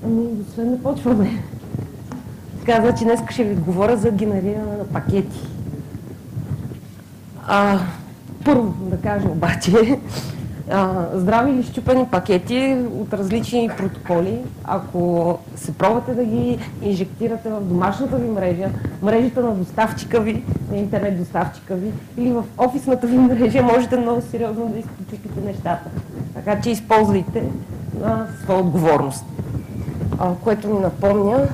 Освен да почваме. Така, значи днес ще ви говоря за генериране на пакети. Първо да кажа обаче, здрави или счупени пакети от различни протоколи, ако се пробвате да ги инжектирате в домашната ви мрежа, мрежата на доставчика ви, на интернет доставчика ви или в офисната ви мрежа, можете много сериозно да изпочупите нещата. Така че използвайте на своя отговорност. Което ми напомня,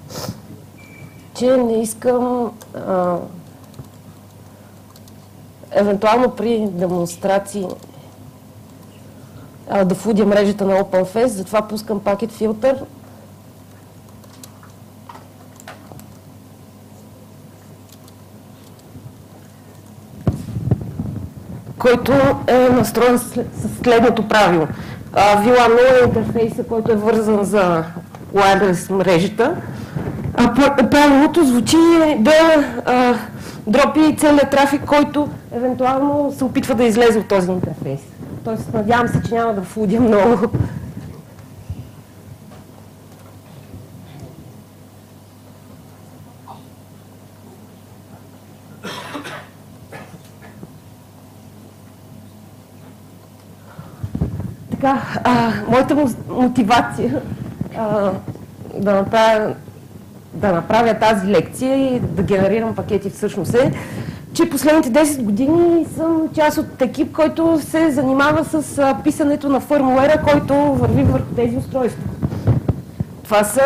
че не искам евентуално при демонстрации да фудя мрежата на OpenFest, затова пускам пакет филтър. Който е настроен с следното правило. VLAN 0 е интерфейса, който е вързан за wireless мрежата. Правилото звучи да дропи целият трафик, който евентуално се опитва да излезе от този интерфейс. Тоест, надявам се, че няма да фудя много. Така, моята мотивация да направя тази лекция и да генерирам пакети всъщност е, че последните 10 години съм част от екип, който се занимава с писането на фърмуера, който върви върху тези устройства. Това са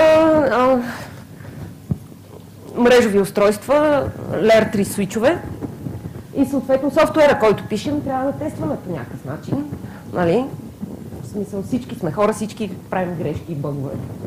мрежови устройства, Layer 3 свичове и съответно софтуера, който пишем, трябва да тестваме по някакъв начин. Нали? В смисъл, всички сме хора, всички правим грешки и бъгове.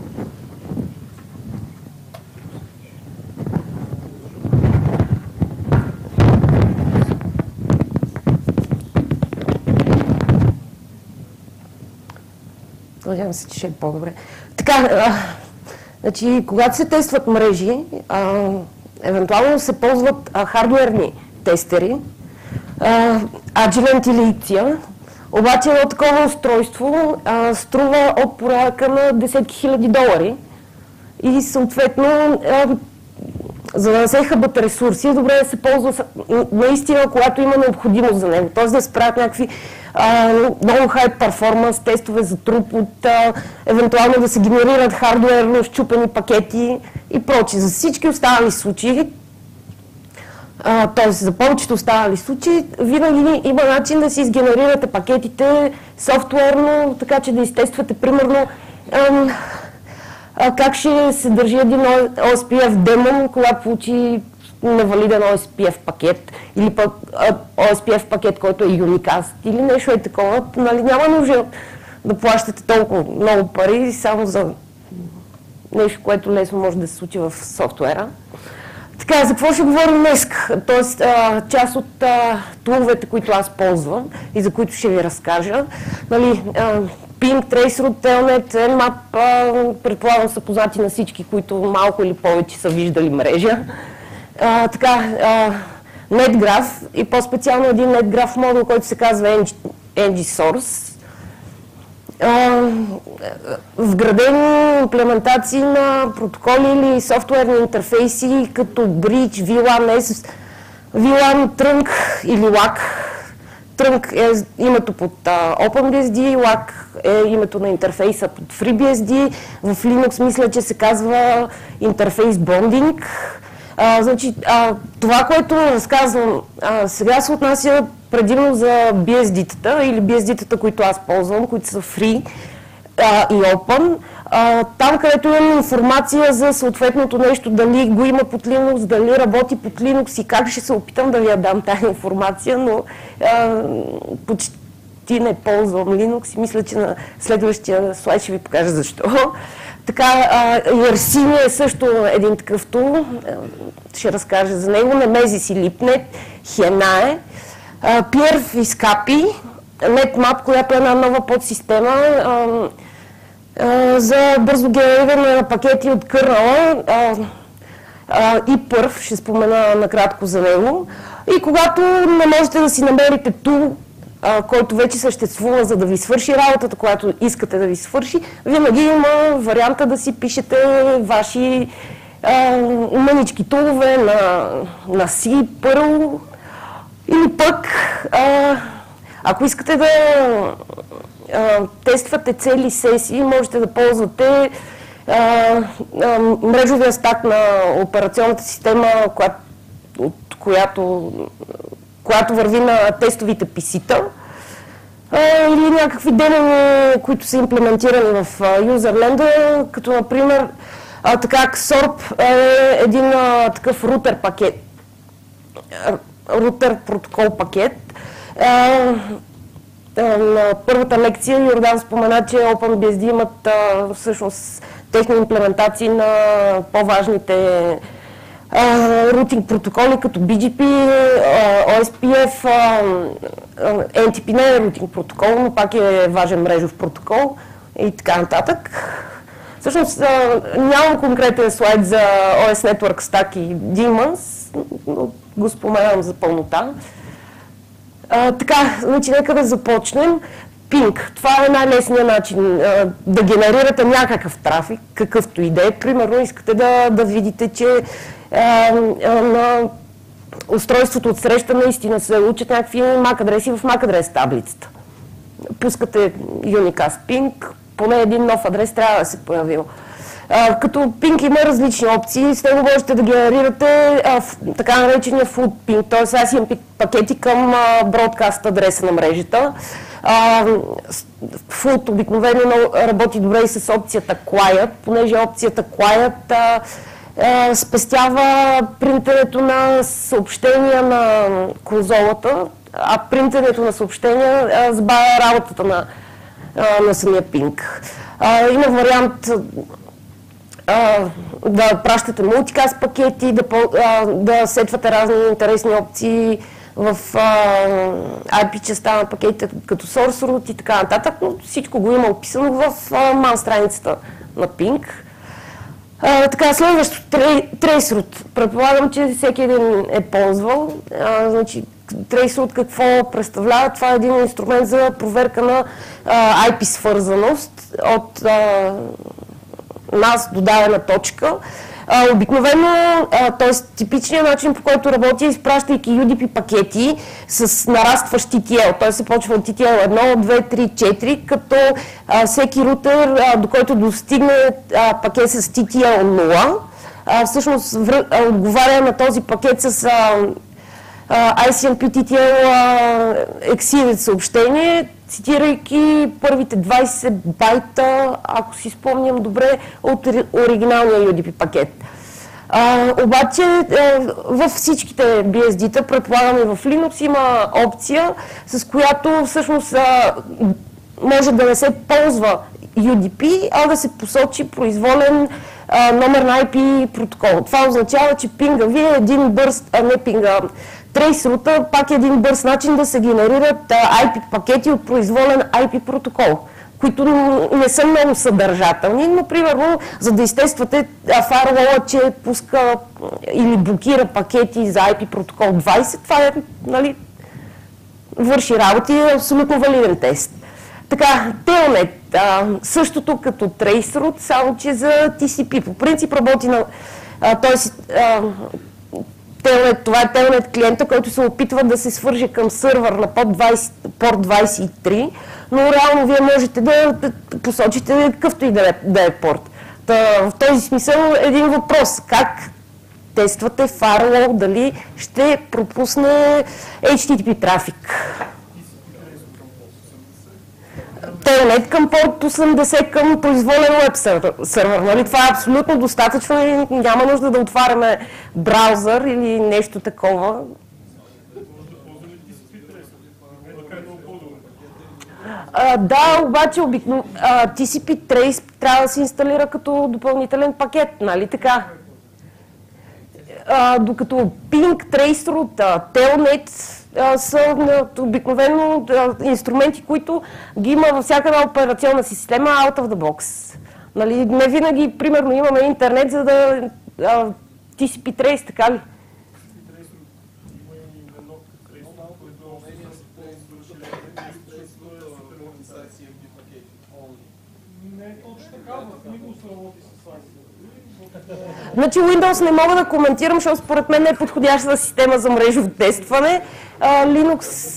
Надявам се, че ще е по-добре. Така, значи, когато се тестват мрежи, евентуално се ползват хардуерни тестери, Agilent или ICIA, обаче едно такова устройство струва от порядъка на десетки хиляди долари и съответно, за да не се хъбат ресурси, е добре да се ползва наистина, когато има необходимост за него. Т.е. да се правят някакви много хай перформанс тестове за трупот, евентуално да се генерират хардуерно счупени пакети и прочие. За всички останали случаи, т.е. за повечето останали случаи, винаги има начин да си изгенерирате пакетите софтуерно, така че да изтествате примерно как ще се държи един OSPF демон, когато получи невалиден OSPF пакет или пък OSPF пакет, който е unicast или нещо е такова. Нали, няма нужда да плащате толкова много пари само за нещо, което лесно може да се случи в софтуера. Така, за какво ще говорим днес? Тоест, част от туловете, които аз ползвам и за които ще ви разкажа. Нали, Ping, Traceroute, Telnet, Nmap, предполагам са познати на всички, които малко или повече са виждали мрежа. NetGraph и по-специално един NetGraph модул, който се казва NGSource. Вградени имплементации на протоколи или софтуерни интерфейси като Bridge, VLAN, VLAN, Trunk или LAC. Trunk е името под OpenBSD, LAC е името на интерфейса под FreeBSD. В Linux мисля, че се казва интерфейс бондинг. Значи, това, което разказвам сега, се отнася предимно за BSD-тата или BSD-тата, които аз ползвам, които са free и open. Там, където имам информация за съответното нещо, дали го има под Linux, дали работи под Linux и как ще се опитам да ви я дам тази информация, но почти не ползвам Linux и мисля, че на следващия слайд ще ви покажа защо. Така, ERC е също един такъв тул, ще разкажа за него, Nemesis и Lipnet, Hienae, PRF и Scapy, Nmap, която е една нова подсистема за бързо генериране на пакети от кърнала и PRF, ще спомена накратко за него. И когато не можете да си намерите тул, който вече съществува, за да ви свърши работата, която искате да ви свърши, винаги има варианта да си пишете ваши мънички тулове на C, Perl, или пък, ако искате да тествате цели сесии, можете да ползвате мрежовия стак на операционната система, която върви на тестовите PC-та, или някакви демони, които са имплементирани в юзерленда, като например XORP е един такъв рутер пакет, рутер протокол пакет. На първата лекция Йордан спомена, че OpenBSD имат всъщност техни имплементации на по-важните рутинг протоколи, като BGP, OSPF, NTP не е рутинг протокол, но пак е важен мрежов протокол и така нататък. Всъщност нямам конкретен слайд за OS Network Stack и Daemons, но го споменавам за пълнота. Така, значи нека да започнем. Пинг. Това е най-лесният начин да генерирате някакъв трафик, какъвто и да е. Примерно искате да видите, че на устройството от среща наистина се учат някакви MAC адреси в MAC адрес таблицата. Пускате unicast ping, поне един нов адрес трябва да се появил. Като пинг има различни опции, с него можете да генерирате така наречения food ping, т.е. ICMP пакети към broadcast адреса на мрежата. Food обикновено работи добре и с опцията Quiet, понеже опцията Quiet спестява принтенето на съобщения на конзолата, а принтенето на съобщения забавя работата на самия пинг. Има вариант да пращате мултикаст пакети, да сетвате разни интересни опции в IP частта на пакетите, като source root и така нататък, но всичко го има описано в man страницата на Ping. Така, следващото traceroute. Предполагам, че всеки един е ползвал. Значи, traceroute какво представлява? Това е един инструмент за проверка на IP свързаност от нас до дадена точка. Обикновено, т.е. типичният начин, по който работи, изпращайки UDP пакети с нарастващ TTL. Той се почва от TTL 1, 2, 3, 4, като всеки рутер, до който достигне пакет с TTL 0, всъщност отговаря на този пакет с ICMP TTL exceeded съобщение, цитирайки първите 20 байта, ако си спомням добре, от оригиналния UDP пакет. Обаче във всичките BSD-та, предполагам и в Linux, има опция, с която всъщност може да не се ползва UDP, а да се посочи произволен номер на IP протокол. Това означава, че пинга ви е един бърз, не пинга, трейсрута пак е един бърз начин да се генерират IP пакети от произволен IP протокол, които не са много съдържателни, но примерно за да изтествате фаервола, че пуска или блокира пакети за IP протокол 20, това е, нали, върши работа и е абсолютно валиден тест. Така, Telnet, същото като traceroute, само че за TCP. По принцип работи на Telnet, това е Telnet клиента, който се опитва да се свърже към сървър на порт 23, но реално вие можете да посочите какъвто и да е порт. В този смисъл един въпрос: как тествате firewall, дали ще пропусне HTTP трафик? Telnet към порт 80 към произволен веб сервер. Нали? Това е абсолютно достатъчно и няма нужда да отваряме браузър или нещо такова. Да, обаче TCP Trace трябва да се инсталира като допълнителен пакет, нали така? Докато Ping, Traceroute, Telnet са обикновено инструменти, които ги има във всяка една операционна система out of the box. Нали, не винаги, примерно, имаме интернет, за да TCP Trace, така ли? точно така, в Windows работи с ICO. Значи Windows не мога да коментирам, защото според мен не е подходяща система за мрежово тестване. Linux...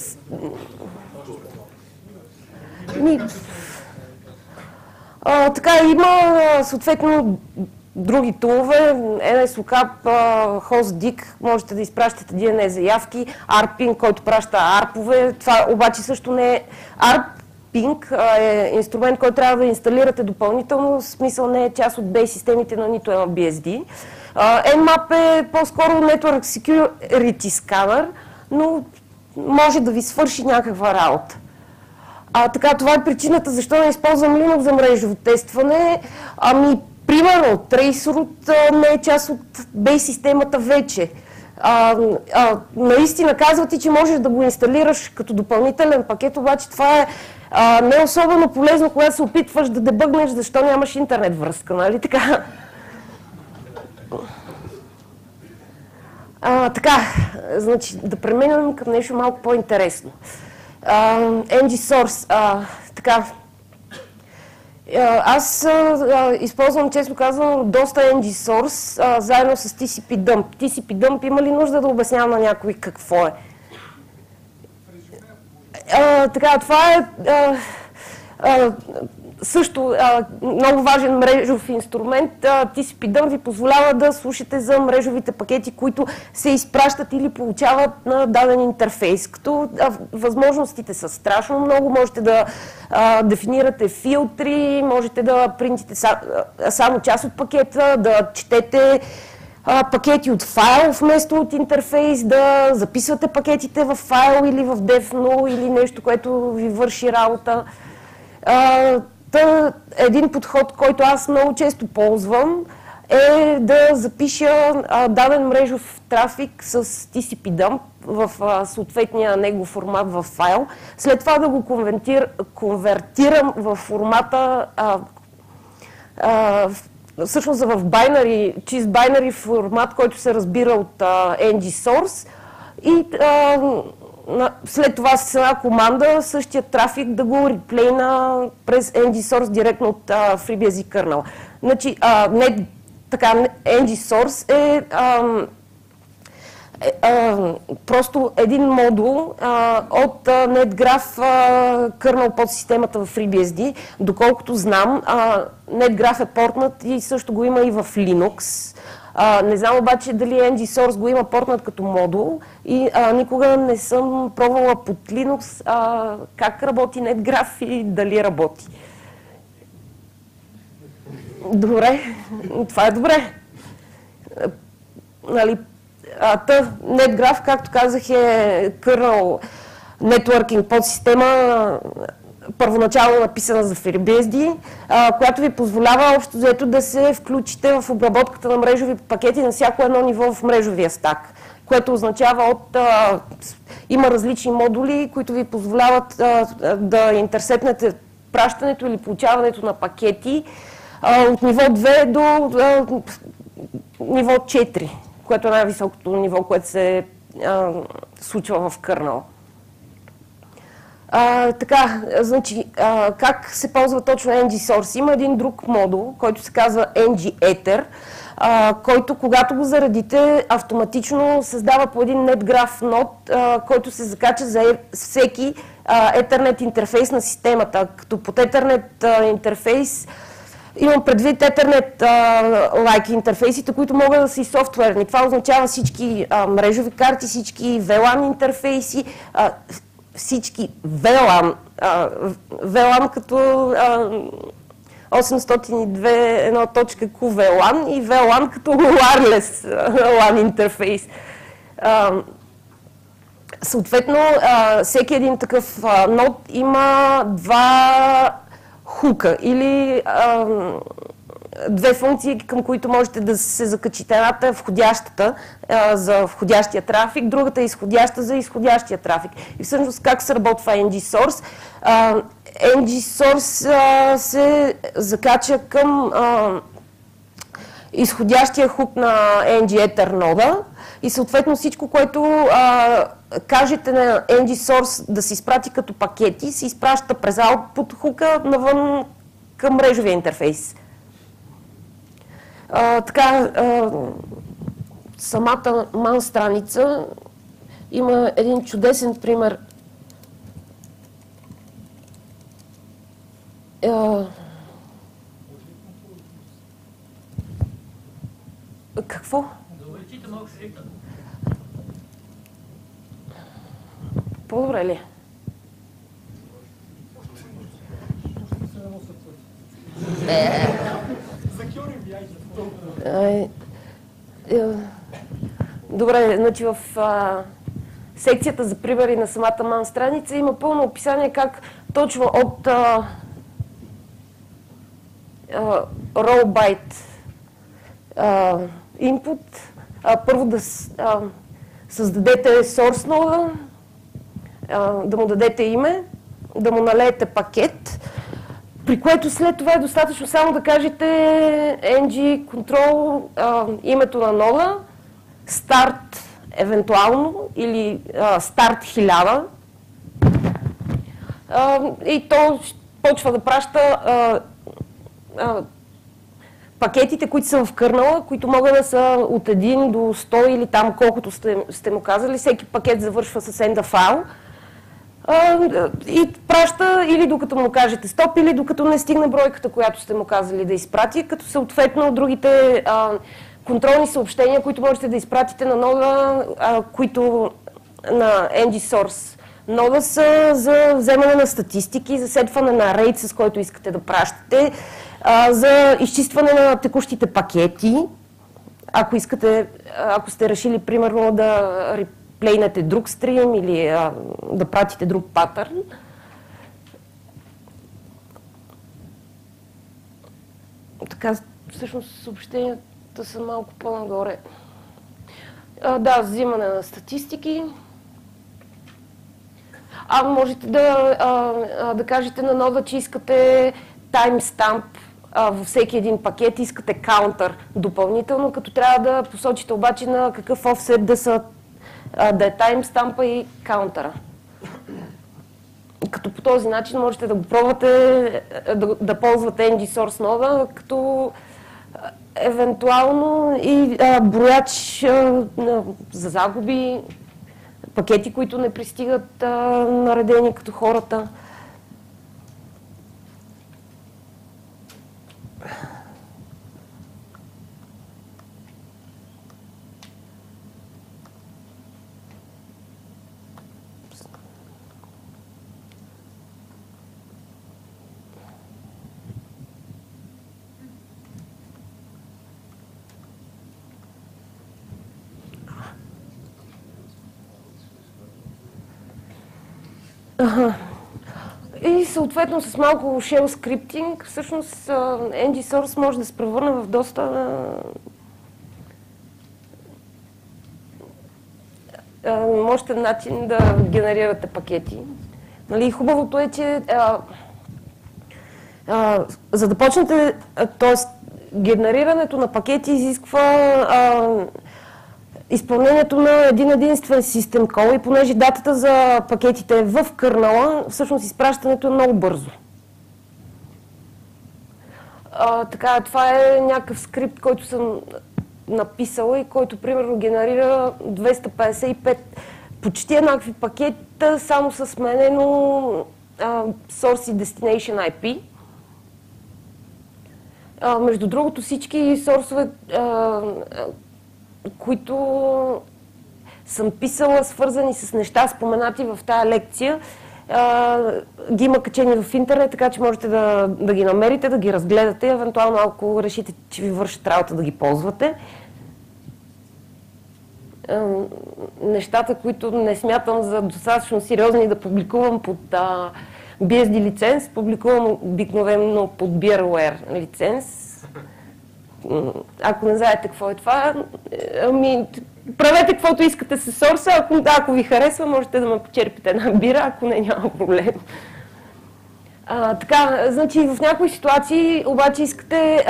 Така, има съответно други тулове, NSLookup, HostDick, можете да изпращате DNS заявки, ARPing, който праща ARP-ове, това обаче също не е ARPing, е инструмент, който трябва да инсталирате допълнително, в смисъл не е част от base системите на нито едно BSD. Nmap е по-скоро Network Security Scanner, но може да ви свърши някаква работа. Така, това е причината защо не използвам Linux за мрежово тестване. Примерно, Traceroot не е част от base системата вече. Наистина казвате, че можеш да го инсталираш като допълнителен пакет, обаче това е не е особено полезно, когато се опитваш да дебъгнеш защо нямаш интернет връзка, нали така? Така, значи да преминем към нещо малко по-интересно. NG-Source, така, аз използвам, често казвам, доста NG-Source, заедно с TCP-Dump. TCP-Dump има ли нужда да обяснявам на някой какво е? Така, това е също много важен мрежов инструмент. TCP-Dump ви позволява да слушате за мрежовите пакети, които се изпращат или получават на даден интерфейс. Като възможностите са страшно много, можете да дефинирате филтри, можете да принтите само част от пакета, да четете пакети от файл вместо от интерфейс, да записвате пакетите в файл или в DevNull или нещо, което ви върши работа. Един подход, който аз много често ползвам, е да запиша даден мрежов трафик с TCP-Dump в съответния негов формат в файл. След това да го конвертирам в формата, всъщност в binary, чист binary формат, който се разбира от NG-Source и след това с една команда същия трафик да го реплейна през NG-Source директно от FreeBSD kernel. Значи, NG-Source е просто един модул от NetGraph kernel под системата в FreeBSD. Доколкото знам, NetGraph е портнат и също го има и в Linux. Не знам обаче дали NG-Source го има портнат като модул и никога не съм пробвала под Linux как работи NetGraph и дали работи. Добре, това е добре. Нали, NetGraph, както казах, е kernel networking подсистема, първоначално написана за FreeBSD, която ви позволява общо взето да се включите в обработката на мрежови пакети на всяко едно ниво в мрежовия стак, което означава има различни модули, които ви позволяват да интерсетнете пращането или получаването на пакети от ниво 2 до ниво 4, което е най-високото ниво, което се случва в kernel. Така, значи, как се ползва точно NG-Source? Има един друг модул, който се казва NG-Ether, който когато го заредите, автоматично създава по един NetGraph нод, който се закача за всеки Ethernet интерфейс на системата. Като под Ethernet интерфейс имам предвид Ethernet-like интерфейсите, които могат да са и софтуерни. Това означава всички мрежови карти, всички VLAN интерфейси, всички VLAN като 802.1.q VLAN и VLAN като wireless LAN интерфейс. Съответно, всеки един такъв нод има два хука или две функции, към които можете да се закачите. Едната е входящата за входящия трафик, другата е изходяща за изходящия трафик. И всъщност как се работва NG-Source? NG-Source се закача към изходящия хук на NG-Ether нода и съответно всичко, което кажете на NG-Source да се изпрати като пакети, се изпраща през output хука навън към мрежовия интерфейс. Самата MAN страница има един чудесен пример. Какво? Да увеличите малко шрифта. По-добре ли? Добре, значи в секцията за примери на самата MAN страница има пълно описание как точно от raw byte input първо да създадете source нода, да му дадете име, да му налеете пакет, при което след това е достатъчно само да кажете ng control името на нода, start евентуално или start 1000 и то почва да праща пакетите, които са в кърнала, които могат да са от 1 до 100 или там колкото сте му казали. Всеки пакет завършва с end файл и праща или докато му кажете стоп, или докато не стигне бройката, която сте му казали да изпрати, като съответно другите контролни съобщения, които можете да изпратите на нода, които на NG Source нода са за вземане на статистики, за сетване на рейд, с който искате да пращате, за изчистване на текущите пакети, ако искате, ако сте решили примерно да реплейнете друг стрим или да пратите друг патърн. Така, всъщност съобщенията са малко по-нагоре. Да, взимане на статистики. Можете да кажете на нода, че искате timestamp във всеки един пакет, искате каунтър допълнително, като трябва да посочите обаче на какъв офсет да е таймстампа и каунтъра. Като по този начин можете да го пробвате да ползвате NG Source нода, като евентуално и брояч за загуби, пакети, които не пристигат наредени като хората. И съответно с малко shell скриптинг, всъщност NG Source може да се превърне в доста мощен начин да генерирате пакети. Нали, хубавото е, че за да почнете, т.е. генерирането на пакети изисква изпълнението на един единствен систем кол и понеже датата за пакетите е в кърнала, всъщност изпращането е много бързо. Така, това е някакъв скрипт, който съм написала и който примерно генерира 255 почти еднакви пакета, само с сменено Source и Destination IP. Между другото, всички сорсове, които съм писала, свързани с неща, споменати в тая лекция, ги има качени в интернет, така че можете да ги намерите, да ги разгледате, евентуално ако решите, че ви вършат работа, да ги ползвате. Нещата, които не смятам за достатъчно сериозни да публикувам под BSD лиценз, публикувам обикновено под Beerware лиценз. Ако не знаете какво е това, правете каквото искате с сорса, ако ви харесва, можете да ме почерпите една бира, ако не, няма проблем. Така, значи в някои ситуации обаче искате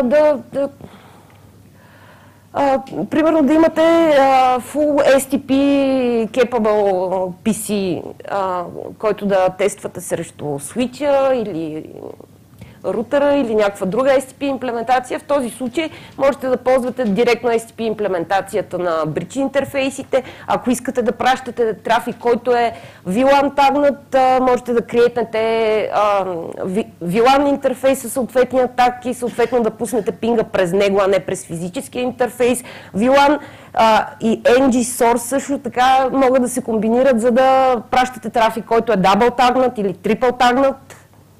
примерно да имате full STP capable PC, който да тествате срещу свича или рутера или някаква друга STP имплементация. В този случай можете да ползвате директно STP имплементацията на bridge интерфейсите. Ако искате да пращате трафик, който е VLAN тагнат, можете да креетнете VLAN интерфейс със съответния атак и съответно да пуснете пинга през него, а не през физическия интерфейс. VLAN и NG Source също така могат да се комбинират, за да пращате трафик, който е дабл тагнат или трипл тагнат.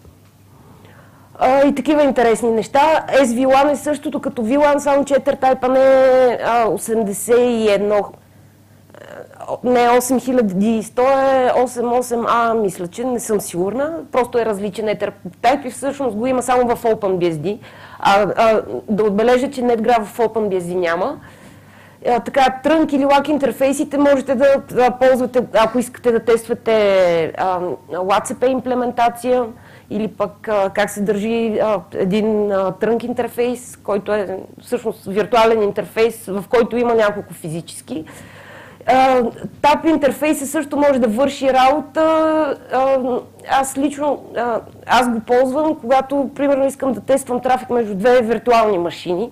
И такива интересни неща. SVLAN е същото като VLAN, само че етертайпа не е 81, не е 8100, е 88A, мисля, че не съм сигурна. Просто е различен етертайп и всъщност го има само в OpenBSD. Да отбележа, че NetGraph в OpenBSD няма. Така, трънк или лак интерфейсите можете да ползвате, ако искате да тествате LACP имплементация или пък как се държи един трънк интерфейс, който е всъщност виртуален интерфейс, в който има няколко физически. TAP интерфейсът също може да върши работа. Аз лично го ползвам, когато примерно искам да тествам трафик между две виртуални машини.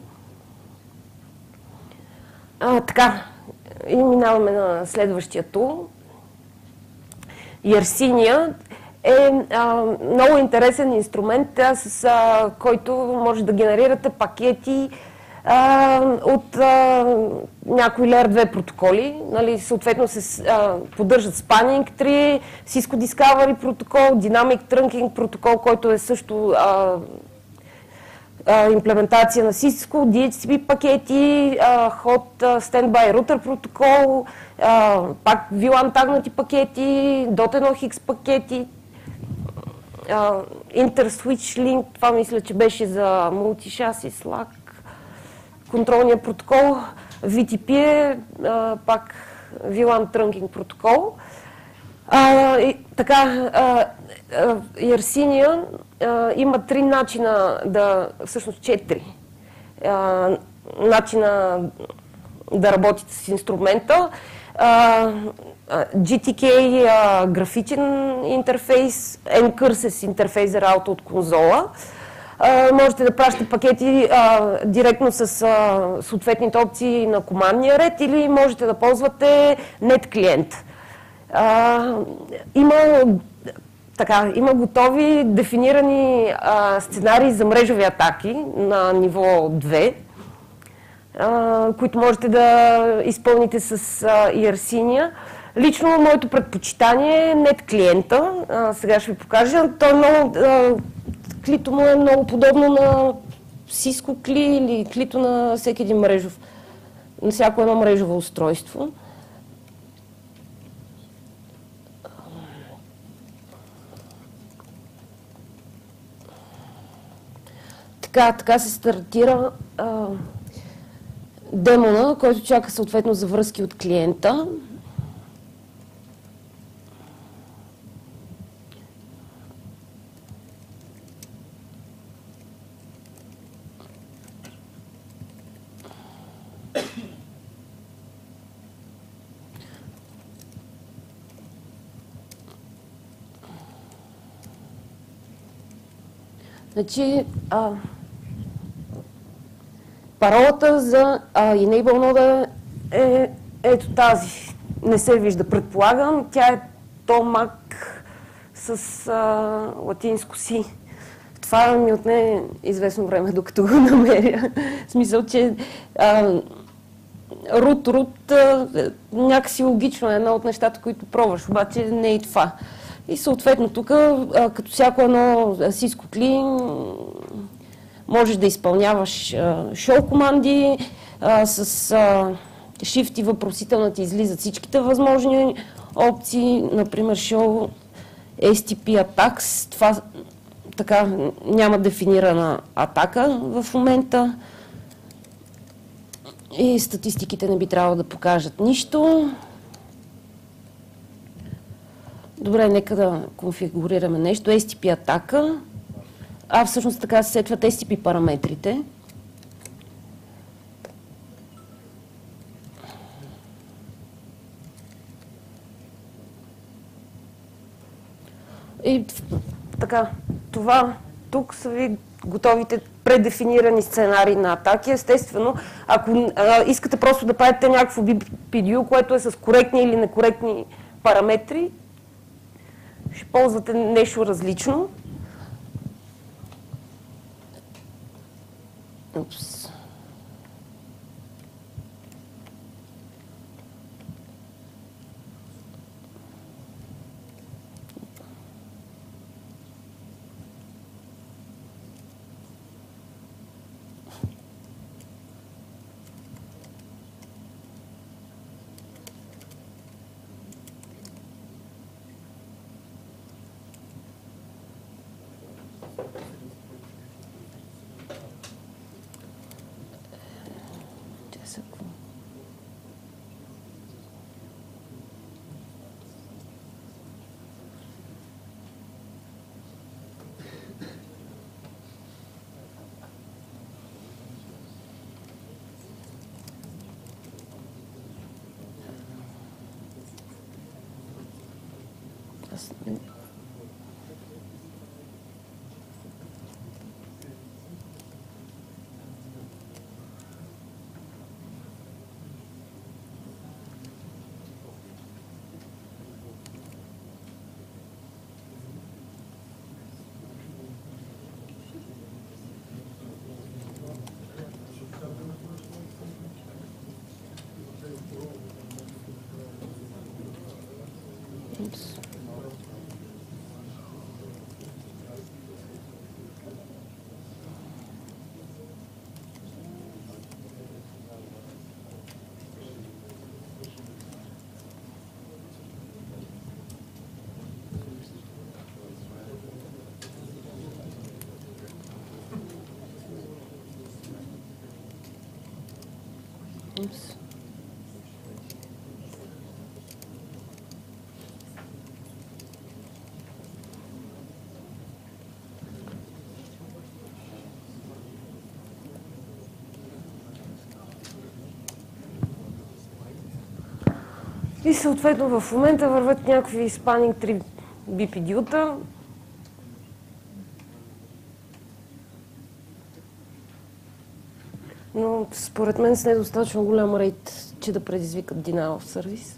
Така, и минаваме на следващия тул. Yersinia е много интересен инструмент, с който може да генерирате пакети от някои Layer 2 протоколи. Нали, съответно се поддържат Spanning Tree, Cisco Discovery протокол, Dynamic Trunking протокол, който е също имплементация на Cisco, DHCP пакети, Hot Standby Router протокол, пак VLAN тагнати пакети, .1x пакети, Inter-Switch Link, това мисля, че беше за Multi-Chassis Slack, контролния протокол, VTP е пак VLAN Trunking протокол. Така, Yersinia има три начина, всъщност 4 начина да работите с инструмента. GTK графичен интерфейс, Ncurses интерфейс за работа от конзола. Можете да пращате пакети директно с съответните опции на командния ред или можете да ползвате нет клиент. Има готови дефинирани сценарии за мрежови атаки на ниво 2, които можете да изпълните с Yersinia. Лично моето предпочитание е нет клиента. Сега ще ви покажа. Той е много, клито му е много подобно на Cisco кли или клито на всеки един мрежов, на всяко едно мрежово устройство. Така се стартира демона, който чака съответно за връзки от клиента. Значи, паролата за Enable нода е ето тази. Не се вижда, предполагам. Тя е Томак с латинско си. Това ми отне известно време, докато го намеря. В смисъл, че root някакси логично е едно от нещата, които пробваш, обаче не е и това. И съответно тук, като всяко едно Cisco кли, можеш да изпълняваш show команди, с shift и въпросителна ти излизат всичките възможни опции, например show STP attacks, това така няма дефинирана атака в момента и статистиките не би трябвало да покажат нищо. Добре, нека да конфигурираме нещо. STP атака. Всъщност така се сетват STP параметрите. И така, това тук са ви готовите предефинирани сценарии на атаки. Естествено, ако искате просто да правите някакво BPDU, което е с коректни или некоректни параметри, ще ползвате нещо различно. Упс. И съответно в момента върват някакви spanning 3 BPD-та. Но според мен с недостатъчно голям рейт, че да предизвикат denial of service.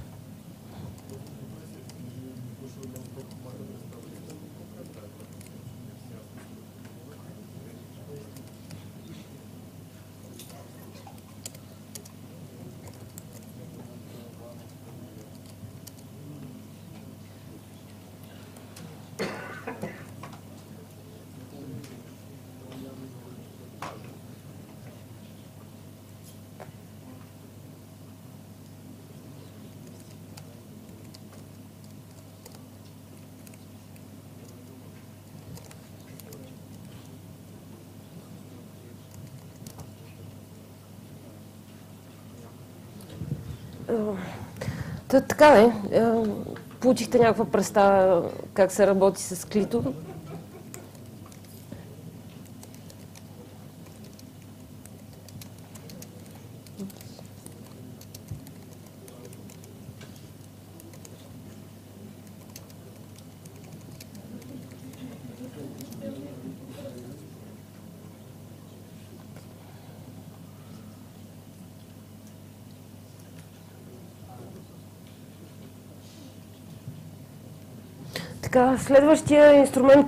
Така е. Получихте някаква представа как се работи с клито. Така, следващия инструмент,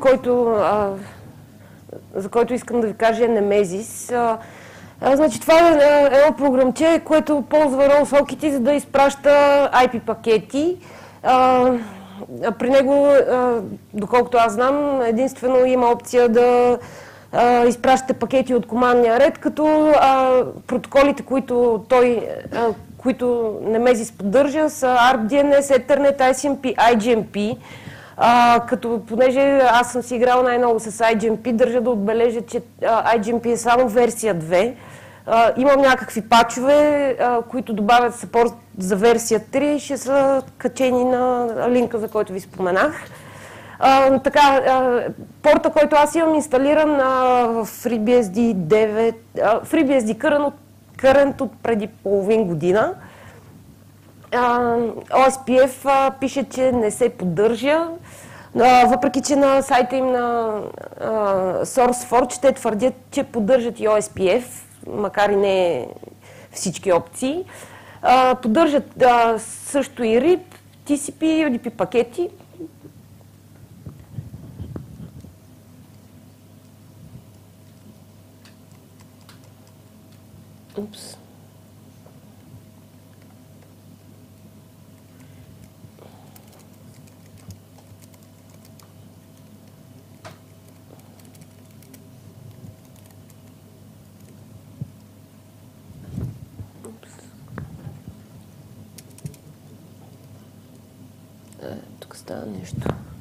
за който искам да ви кажа, е Nemesis. Значи, това е едно програмче, което ползва roll-socket, за да изпраща IP пакети. При него, доколкото аз знам, единствено има опция да изпращате пакети от командния ред, като протоколите, които Nemesis поддържа, са ARP-DNS, Ethernet, ICMP, IGMP. Като понеже аз съм си играла най-много с IGMP, държа да отбележа, че IGMP е само версия 2. Имам някакви пачове, които добавят съпорт за версия 3, ще са качени на линка, за който ви споменах. Порта, който аз имам инсталиран в FreeBSD 9, FreeBSD current от преди половин година. OSPF пише, че не се поддържа. Въпреки че на сайта им на SourceForge те твърдят, че поддържат и OSPF, макар и не всички опции. Поддържат също и RIP, TCP, UDP пакети. Упс. Тук става нещо.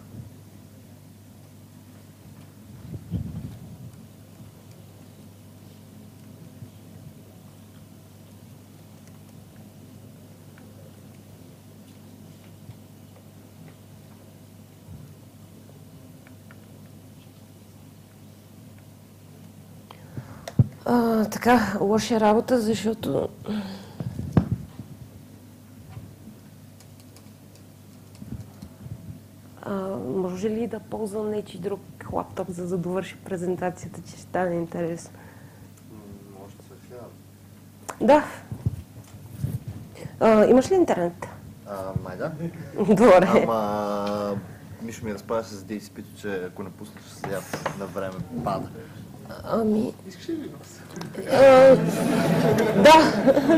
Така, лоша работа, защото може ли да ползвам нечи друг лаптоп, за да довърши презентацията, че ще стане интересно? Може да се Да. Имаш ли интернет? Май да. Добре. Ама Мишо ми разправя с DCP-то, че ако не пуснеш сега на време пада. Ами... Искаш ли вино? Да.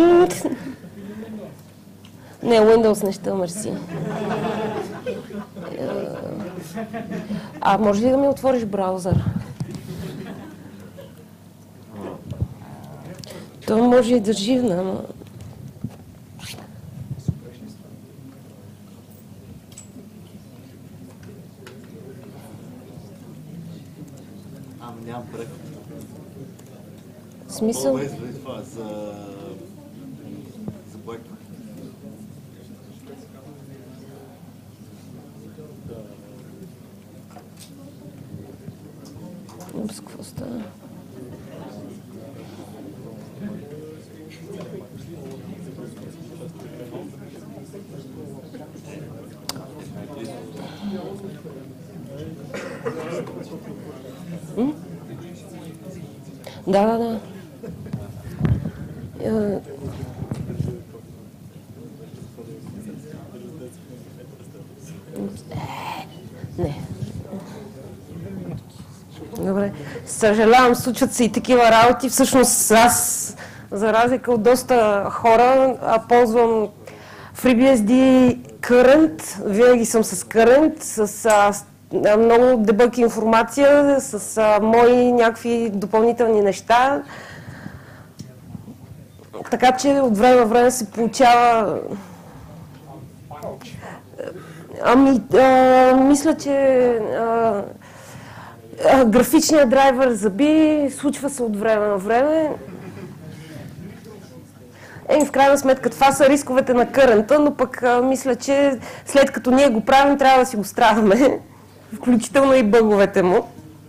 Не, Windows не ще, мерси. Може ли да ми отвориш браузър? То може и да живна, ама... Нямам преход. Смисъл? Това за проекта. С какво става? Да. Не. Добре. Съжалявам, случват се и такива работи. Всъщност аз, за разлика от доста хора, ползвам FreeBSD Current. Винаги съм с Current, с много дебъг информация, с мои някакви допълнителни неща. Така че от време на време се получава... Мисля, че графичният драйвер заби, случва се от време на време. В крайна сметка това са рисковете на Current-а, но пък мисля, че след като ние го правим, трябва да си го страдаме, включително и бъговете му.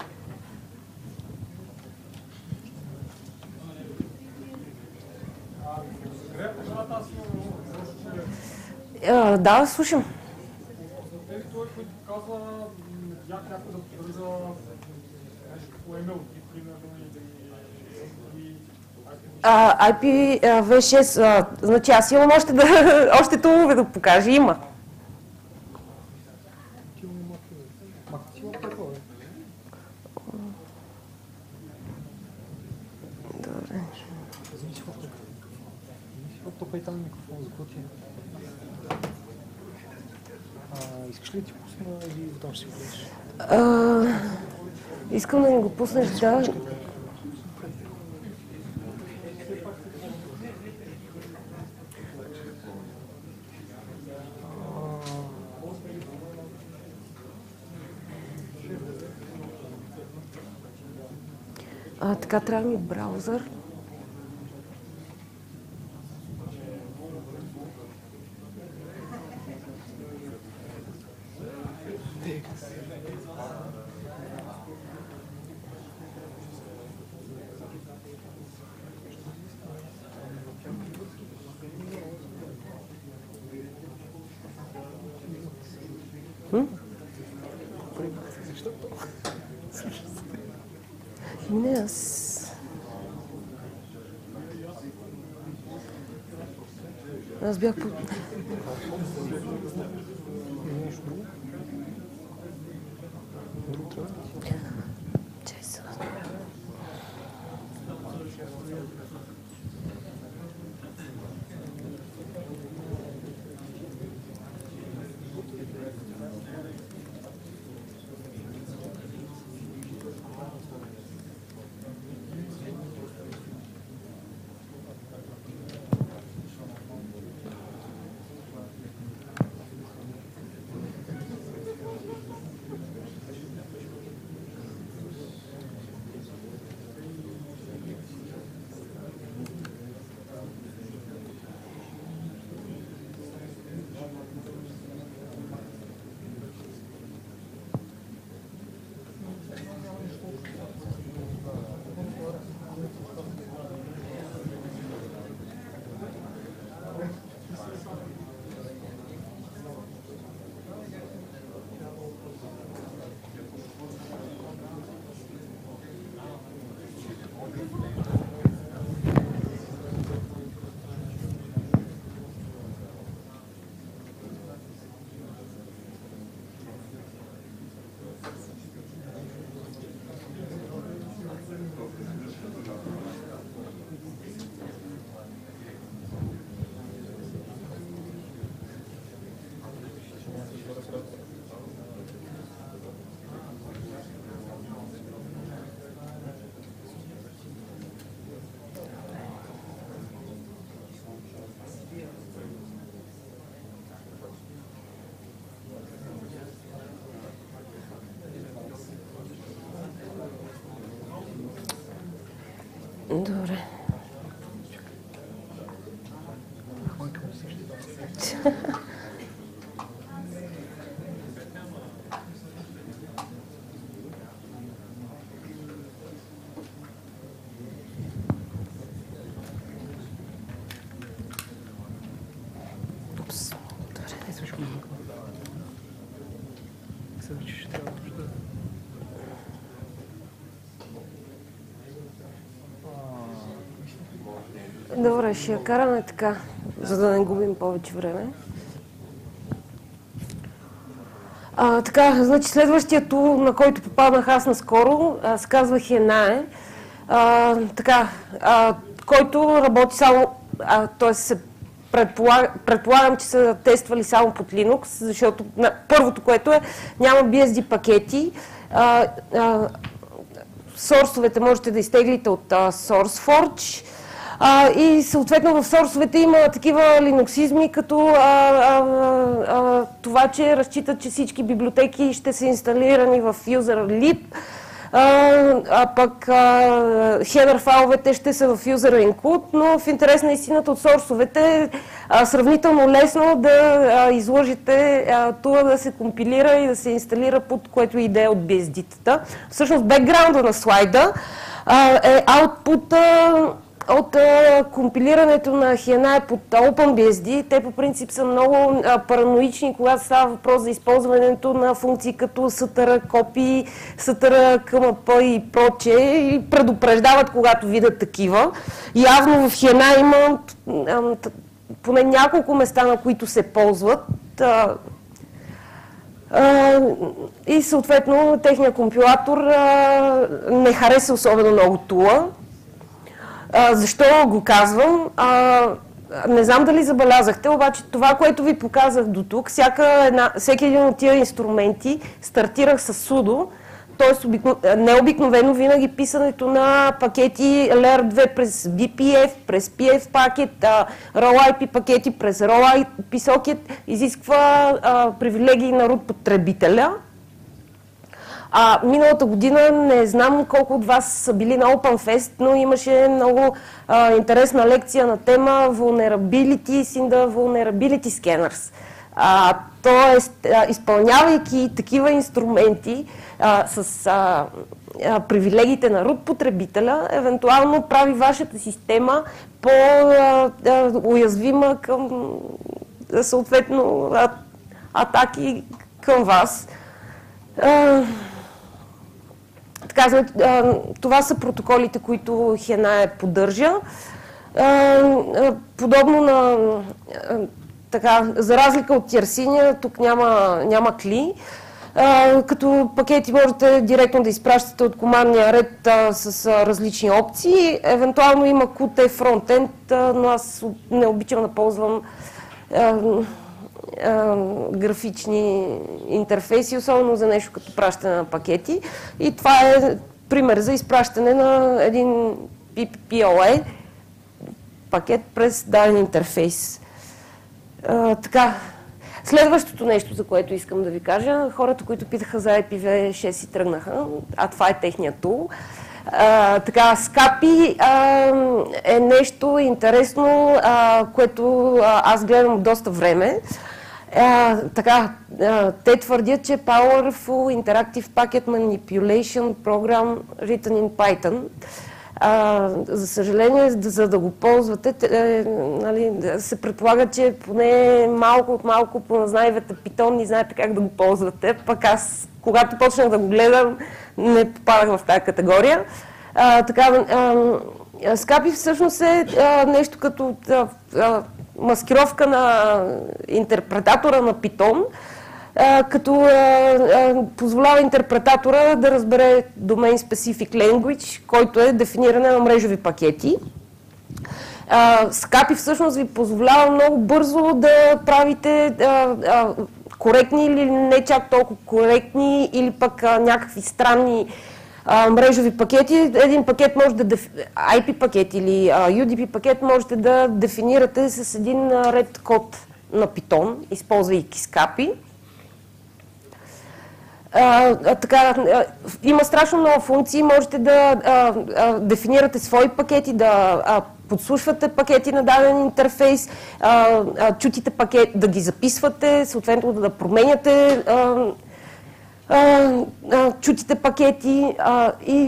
Да, слушам. Тези той, които казва, видях някой да поддържа нещо като MLD, примерно, или IPv6, значи аз имам още тулове да покажа, има. Добре. Тук е там микрофон за готия. Искаш ли да ти пусна или там си влезеш? Искам да ми го пуснеш, да. Така, трябва ми браузър. Не, аз бях по... Нещо друго? Друго трябва? Чай сега. Добре. Упс. Добре. Също го измъкна. Сега вече ще трябва да... Добре, ще я караме така, за да не губим повече време. Така, значи следващия тул, на който попаднах аз наскоро, се казва Хенае. Така, който работи само, т.е. се предполагам, че са тествали само под Linux, защото първото, което е, няма BSD пакети. Сорсовете можете да изтеглите от SourceForge. И съответно в сорсовете има такива линуксизми, като това, че разчитат, че всички библиотеки ще са инсталирани в user.lib, пък header файловете ще са в user include, но в интерес на истината от сорсовете е сравнително лесно да изложите това да се компилира и да се инсталира под което идея от BSD-тата. Всъщност бекграунда на слайда е аутпута от компилирането на Hena под OpenBSD. Те по принцип са много параноични, когато става въпрос за използването на функции като str, copy, str, kmp и прочее, и предупреждават, когато видят такива. Явно в Hena има поне няколко места, на които се ползват. И съответно техният компилатор не хареса особено много тула. Защо го казвам? Не знам дали забелязахте, обаче това, което ви показах до тук, всеки един от тия инструменти стартирах с sudo, т.е. необикновено винаги писането на пакети layer2 през BPF, през PF пакет, raw IP пакети през raw IP socket изисква привилегии на root потребителя. Миналата година не знам колко от вас са били на OpenFest, но имаше много интересна лекция на тема Vulnerabilities in the Vulnerability Scanners. Тоест, изпълнявайки такива инструменти с привилегиите на root потребителя, евентуално прави вашата система по-уязвима към съответно атаки към вас. Така, това са протоколите, които Хенае поддържа. Подобно на, така, за разлика от Yersinia, тук няма кли. Като пакети можете директно да изпращате от командния ред с различни опции. Евентуално има Qt фронтенд, но аз не обичам да ползвам графични интерфейси, особено за нещо като пращане на пакети. И това е пример за изпращане на един POA пакет през даден интерфейс. Така. Следващото нещо, за което искам да ви кажа, хората, които питаха за IPv6 и тръгнаха, а това е техният тул. Така, Скапи е нещо интересно, което аз гледам доста време. Така, те твърдят, че Powerful Interactive Packet Manipulation Program written in Python. За съжаление, за да го ползвате, нали, се предполага, че поне малко от малко поназнайвате Python и знаете как да го ползвате. Пък аз, когато почнах да го гледам, не попадах в тази категория. Скапи всъщност е нещо като маскировка на интерпретатора на Python, като позволява интерпретатора да разбере Domain Specific Language, който е дефиниране на мрежови пакети. Скапи всъщност ви позволява много бързо да правите коректни или не чак толкова коректни, или пък някакви странни мрежови пакети. Един пакет може да IP пакет или UDP пакет можете да дефинирате с един ред код на Python, използвайки Скапи. Има страшно много функции, можете да дефинирате свои пакети, да подслушвате пакети на даден интерфейс, чутите пакет, да ги записвате, съответно да променяте чутите пакети и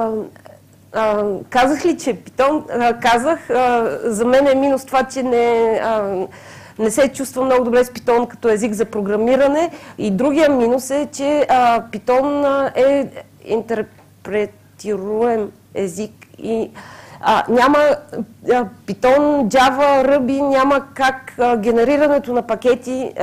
казах ли, че Python, казах, за мен е минус това, че не се чувствам много добре с Python като език за програмиране. И другия минус е, че Python е интерпретируем език и няма Python, Java, Ruby, няма как генерирането на пакети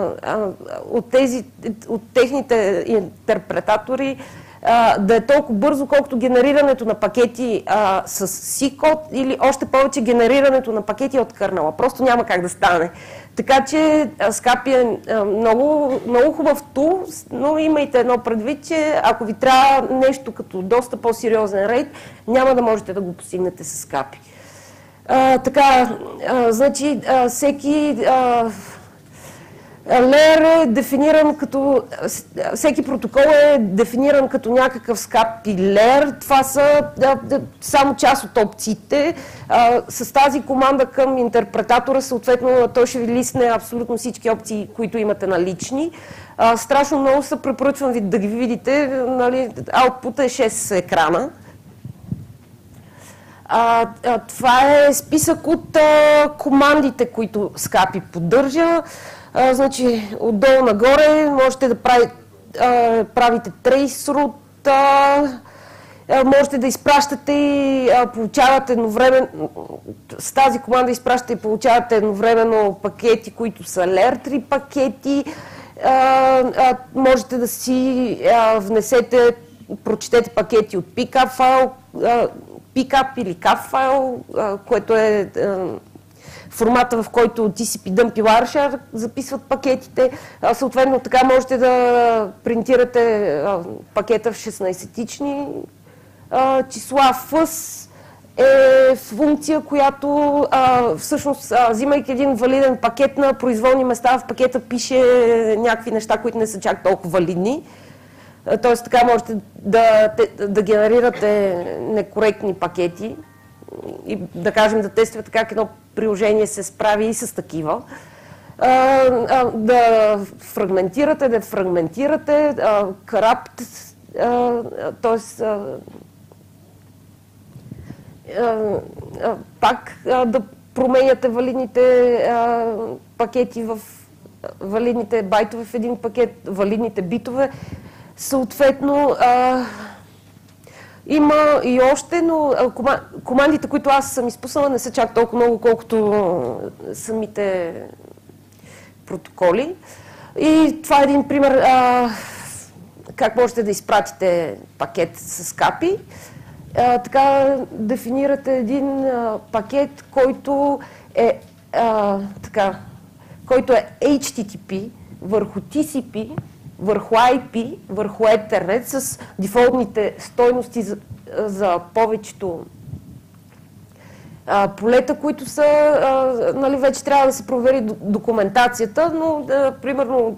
от техните интерпретатори да е толкова бързо, колкото генерирането на пакети с C-код или още повече генерирането на пакети от кърнела. Просто няма как да стане. Така че Скапи е много, много хубав тул, но имайте едно предвид, че ако ви трябва нещо като доста по-сериозен рейд, няма да можете да го постигнете с Скапи. Значи всеки layer е дефиниран като, всеки протокол е дефиниран като някакъв Скапи layer. Това са само част от опциите. С тази команда към интерпретатора, съответно, той ще ви листне абсолютно всички опции, които имате налични. Страшно много се препоръчвам ви да ги видите. Нали, аутпута е 6 екрана. Това е списък от командите, които Скапи поддържа. Значи, отдолу нагоре можете да правите traceroute, можете да изпращате и получавате едновременно, с тази команда изпращате и получавате едновременно пакети, които са layer 3 пакети. Можете да си внесете, прочетете пакети от pickup файл, pickup или cap файл, което е формата, в който TCP Dump и Wireshark записват пакетите. Съответно, така можете да принтирате пакета в 16-тични числа. Fuzz е функция, която всъщност, взимайки един валиден пакет на произволни места, в пакета пише някакви неща, които не са чак толкова валидни. Тоест, така можете да генерирате некоректни пакети и да кажем да тествате как едно приложение се справи и с такива. Да фрагментирате, corrupt, т.е. Пак да променяте валидните пакети в валидните байтове в един пакет, валидните битове. Съответно, Има и още, но командите, които аз съм изпуснала, не са чак толкова много, колкото самите протоколи. И това е един пример как можете да изпратите пакет с капи. Така дефинирате един пакет, който е HTTP върху TCP, върху IP, върху Ethernet с дефолтните стойности за повечето полета, които са, нали, вече трябва да се провери документацията, но примерно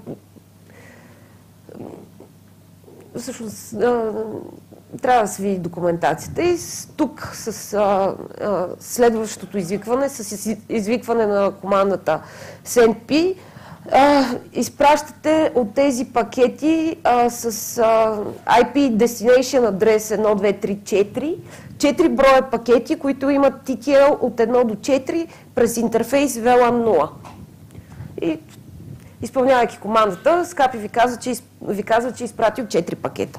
всъщност трябва да се види документацията и тук с следващото извикване, с извикване на командата sendp, изпращате от тези пакети с IP destination адрес 1, 2, 3, 4, 4 броя пакети, които имат TTL от 1 до 4 през интерфейс VLAN 0. И изпълнявайки командата, SCAPI ви казва, че е изпратил 4 пакета.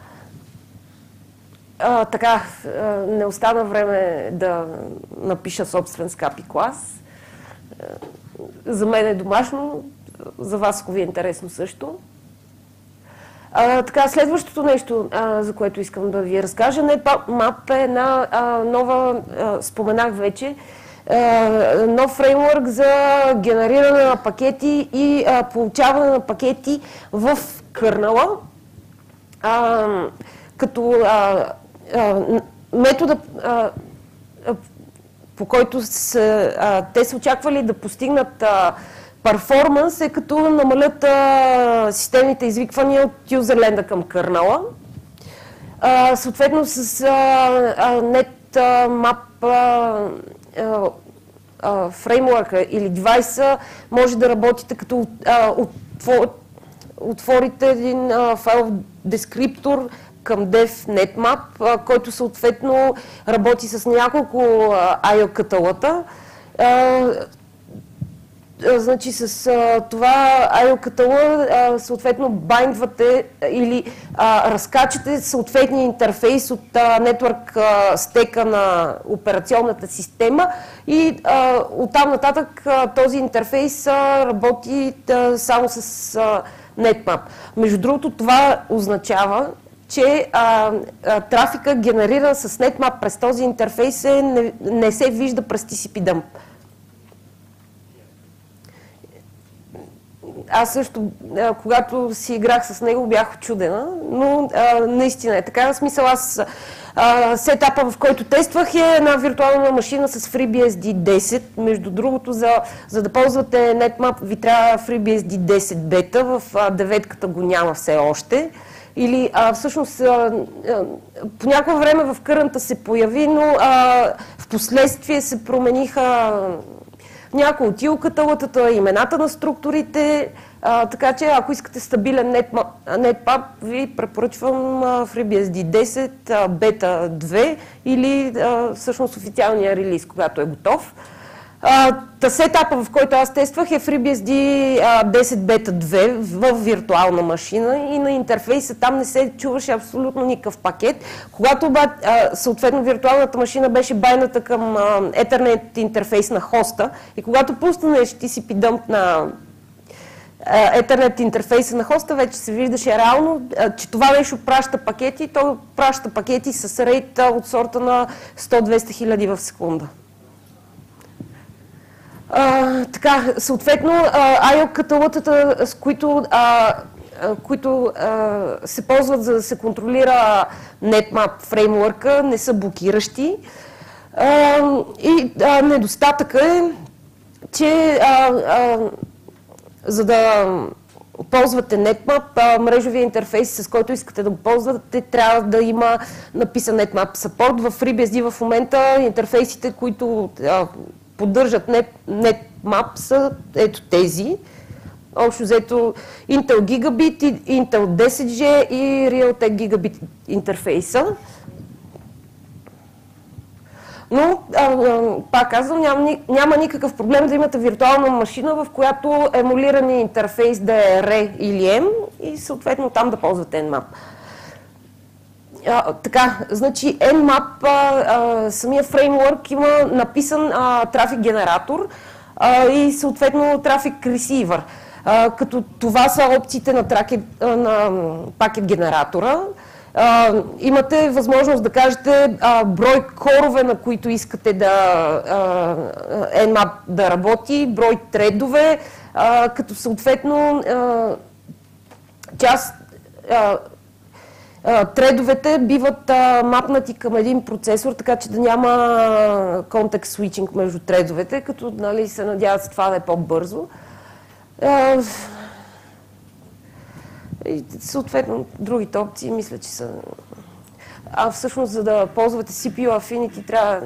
Така, не остана време да напиша собствен SCAPI клас. За мен е домашно, за вас, ако ви е интересно също. Така, следващото нещо, за което искам да ви разкажа, NetMap е една нова, споменах вече, нов фреймворк за генериране на пакети и получаване на пакети в кърнала, като метода, по който те са очаквали да постигнат перформанс, е като намалят системните извиквания от юзерленда към кърнала. Съответно с NetMap фреймворка или девайса може да работите като отворите един файл дескриптор към dev NetMap, който съответно работи с няколко IO каталата. Значи с това IO катала съответно байндвате или разкачате съответния интерфейс от network стека на операционната система и оттам нататък този интерфейс работи само с NetMap. Между другото, това означава, че трафика, генериран с NetMap през този интерфейс, не се вижда през TCP dump. Аз също, когато си играх с него, бях очудена, но наистина е така. В смисъл, аз сетапа, в който тествах, е една виртуална машина с FreeBSD 10. Между другото, за да ползвате NetMap, ви трябва FreeBSD 10 бета, в 9-ката го няма все още. Или всъщност по някое време в кърнта се появи, но в последствие се промениха някои от каталътата, имената на структурите, така че ако искате стабилен NetMap, ви препоръчвам FreeBSD 10, Beta 2 или всъщност официалния релиз, когато е готов. Сетапа, в който аз тествах, е FreeBSD 10 Beta 2 в виртуална машина и на интерфейса там не се чуваше абсолютно никакъв пакет. Когато съответно виртуалната машина беше байната към Ethernet интерфейс на хоста и когато пуснеш TCP dump на Ethernet интерфейса на хоста, вече се виждаше реално, че това нещо праща пакети и то праща пакети с рейт от сорта на 100-200 хиляди в секунда. Така, съответно, IO каталътата, с които се ползват за да се контролира NetMap фреймворка, не са блокиращи. И недостатъка е, че за да ползвате NetMap, мрежовия интерфейс, с който искате да го ползвате, трябва да има написан NetMap support. В FreeBSD в момента интерфейсите, които поддържат NetMap са ето тези. Общо взето Intel Gigabit, Intel 10G и Realtek Gigabit интерфейса. Но, пак казвам, няма никакъв проблем да имате виртуална машина, в която емулирания интерфейс да е RE или M и съответно там да ползвате NMAP. Така, значи Nmap, самия фреймворк има написан трафик генератор и съответно трафик ресивър. Като това са опциите на пакет генератора. Имате възможност да кажете брой корове, на които искате Nmap да работи, брой тредове, като съответно част тредовете биват мапнати към един процесор, така че да няма контекст свичинг между тредовете, като нали, се надяват с това да е по-бързо. И съответно другите опции мисля, че са... всъщност за да ползвате CPU Affinity трябва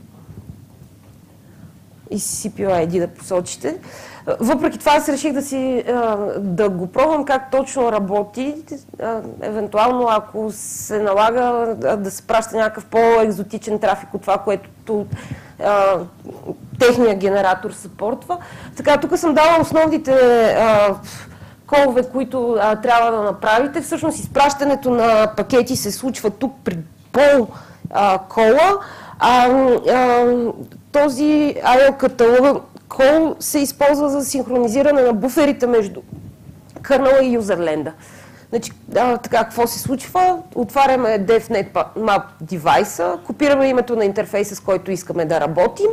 и CPU ID да посочите. Въпреки това аз реших да го пробвам как точно работи. Евентуално ако се налага да се праща някакъв по-екзотичен трафик от това, което техният генератор съпортва. Така, тук съм дала основните колове, които трябва да направите. Всъщност изпращането на пакети се случва тук при пол кола. Този IO каталог кол се използва за синхронизиране на буферите между кърнала и юзерленда. Значи, така, какво се случва? Отваряме DevNetMap девайса, копираме името на интерфейса, с който искаме да работим.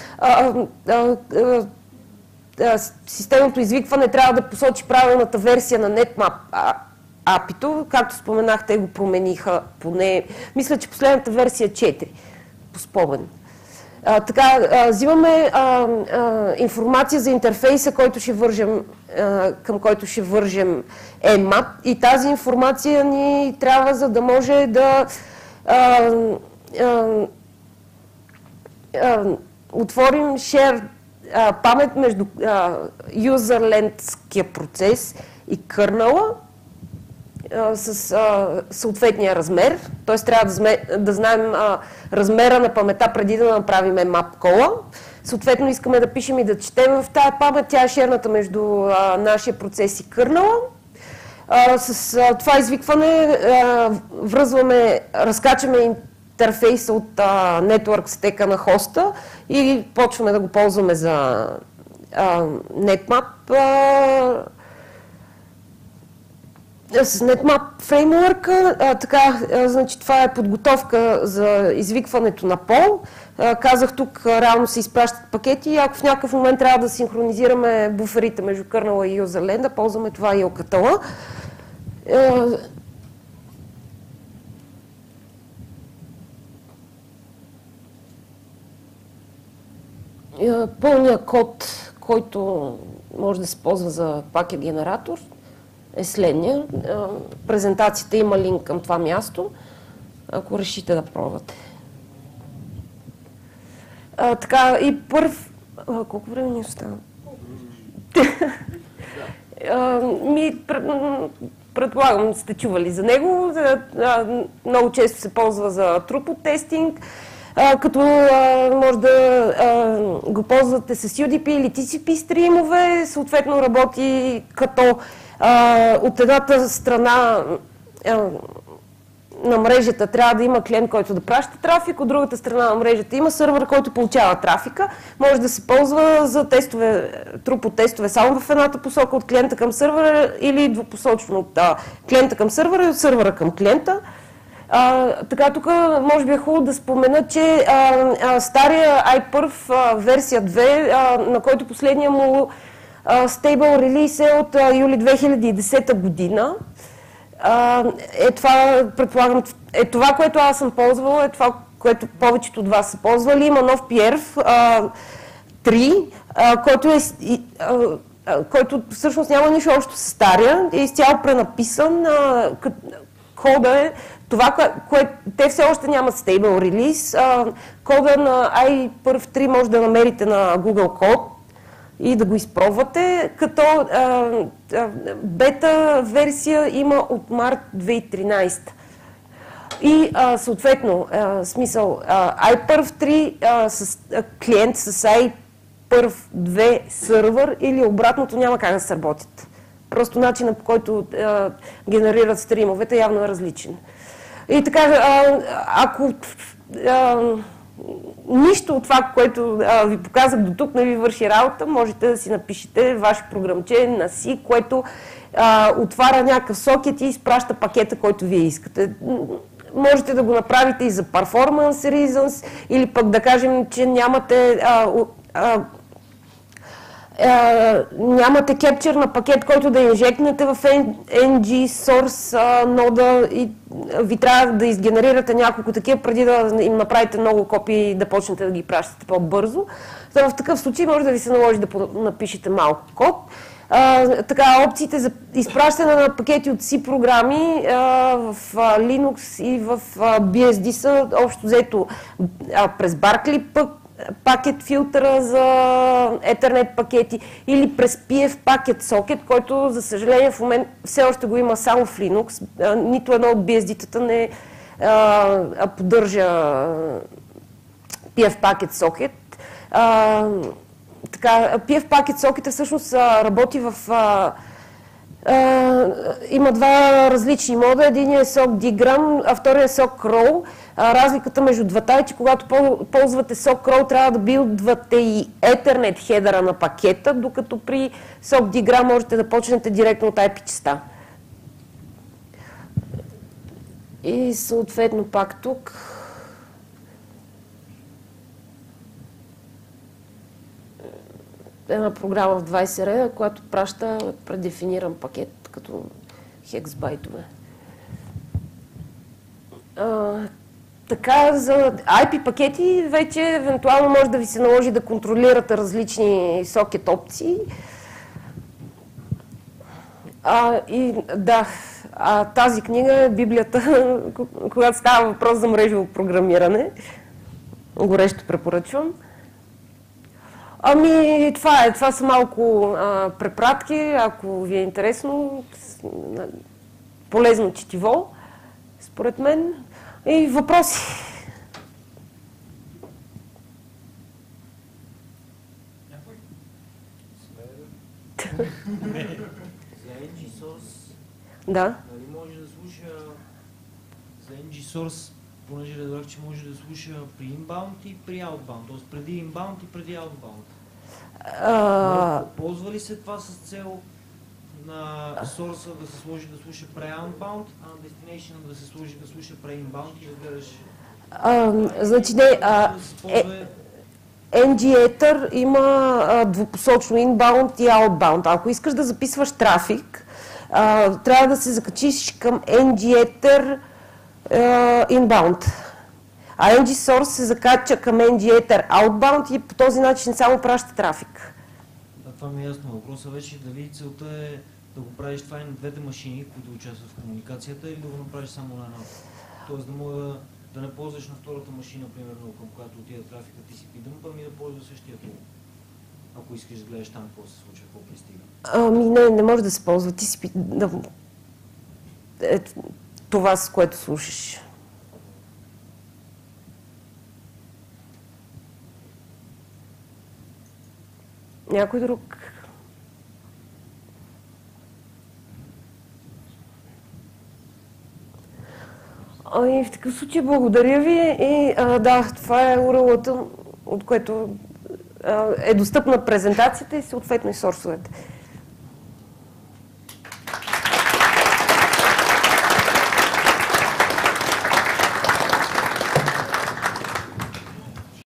Системното извикване трябва да посочи правилната версия на NetMap API-то. Както споменах, те го промениха поне, мисля, че последната версия 4, по спомен. Така, взимаме информация за интерфейса, към който ще вържем Nmap, и тази информация ни трябва, за да може да отворим share памет между юзерлендския процес и кърнала с съответния размер, т.е. трябва да знаем размера на памета преди да направим map кола. Съответно искаме да пишем и да четем в тази памет, тя е шерната между нашия процес и кърнала. С това извикване разкачаме интерфейса от Network стека на хоста и почваме да го ползваме за NetMap. С NetMap фреймворка, значи това е подготовка за извикването на пол. Казах тук, реално се изпращат пакети и ако в някакъв момент трябва да синхронизираме буферите между кърнала и юзерленда, ползваме това IO каталог. Пълният код, който може да се ползва за пакет генератор, е следния. Презентацията има линк към това място, ако решите да пробвате. Така, и колко време ни остава? Предполагам, сте чували за него. Много често се ползва за throughput тестинг, като може да го ползвате с UDP или TCP стримове. Съответно работи като от едната страна на мрежата трябва да има клиент, който да праща трафик, от другата страна на мрежата има сървър, който получава трафика. Може да се ползва за тестове, throughput тестове само в едната посока от клиента към сървъра или двупосочно от клиента към сървъра и от сървъра към клиента. Така, тук може би е хубаво да спомена, че стария iPerf версия 2, на който последния му стейбъл релиз е от юли 2010 година. Предполагам, това, което аз съм ползвала, е това, което повечето от вас са ползвали. Има нов PRF 3, който всъщност няма нищо общо с стария, е изцяло пренаписан. Кода е това, което те все още нямат стейбъл релиз. Кода на iPerf 3 може да намерите на Google Code и да го изпробвате, като бета версия има от март 2013. И съответно, смисъл, iPerf 3 с клиент с iPerf 2 сървър или обратното няма как да се работят. Просто начинът, по който генерират стримовете, явно е различен. И така, ако нищо от това, което ви показах до тук, не ви върши работа, можете да си напишете ваше програмче на C, което отваря някакъв сокет и изпраща пакета, който вие искате. Можете да го направите и за performance reasons, или пък да кажем, че нямате кепчър на пакет, който да инжекнете в ng source нода и ви трябва да изгенерирате няколко такива, преди да им направите много копии и да почнете да ги пращате по-бързо. В такъв случай може да ви се наложи да напишете малко код. Така, опциите за изпращане на пакети от C програми в Linux и в BSD са общо взето през Barclay пакет филтъра за Ethernet пакети или през PF пакет сокет, който за съжаление в момент все още го има само в Linux. Нито едно от BSD-тата не поддържа PF пакет сокет. Така, PF пакет сокета всъщност работи в... има два различни мода. Единият е SOC Digram, а вторият е SOC Row. Разликата между двата е, че когато ползвате SOC Row, трябва да билдвате и Ethernet хедъра на пакета, докато при SOC Digram можете да почнете директно от IP частта. И съответно пак тук една програма в 20 реда, която праща предефиниран пакет като хексбайтове. Така, за IP пакети вече евентуално може да ви се наложи да контролирате различни сокет опции. Тази книга е Библията, когато става въпрос за мрежово програмиране. Горещо препоръчвам. Това са малко препратки, ако ви е интересно, полезно четиво, според мен. И въпроси? За ng source, да. нали може да слуша за ng source, понеже разбрах, че може да слуша при inbound и при outbound, т.е. преди inbound и преди outbound. Ползва ли се това с цел на source да се сложи да слуша при outbound, а на destination да се сложи да слуша при inbound и да гледаш? Значи не, ng-ether има двупосочно inbound и outbound. Ако искаш да записваш трафик, трябва да се закачиш към ng-ether inbound. А ng source се закача към ng-ether outbound и по този начин само праща трафик. Това ми е ясно. Въпросът вече дали целта е да го правиш това и на двете машини, които участват в комуникацията, или да го направиш само на една. Тоест да мога да не ползваш на втората машина, примерно, към която отида трафика TCP дъмпа, ами да ползваш същия тул. Ако искаш да гледаш там какво се случва, какво пристига. Не може да се ползва TCP. Това, с което слушаш. Някой друг? В такъв случай благодаря ви и това е URL-ата, от което е достъпна презентацията и съответно и сорсовете.